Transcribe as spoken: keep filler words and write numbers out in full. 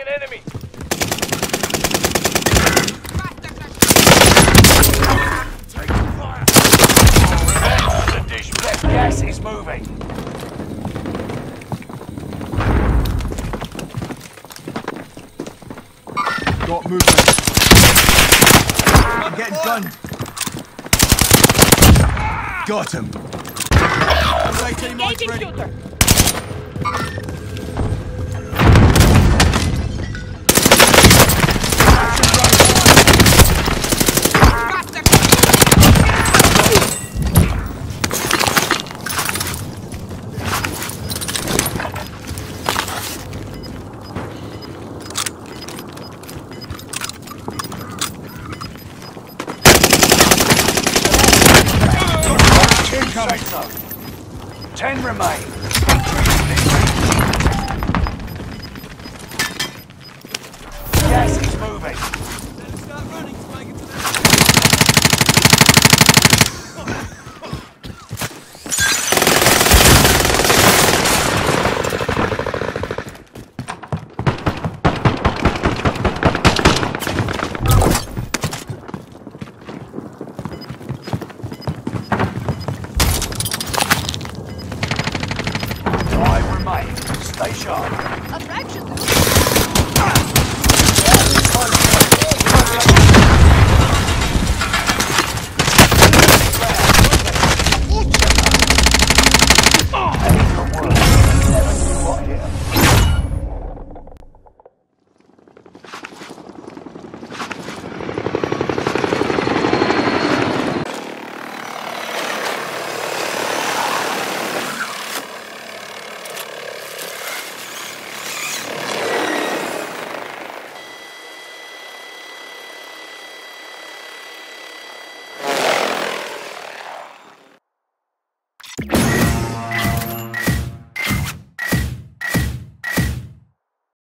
an enemy. Taking fire. Remember the dish. That gas is moving. Got movement. I'm getting gunned. Got him. Engaging shooter. Safe zone. Ten remain. Gas is moving. Start running to make it to the... Stay sharp. A fraction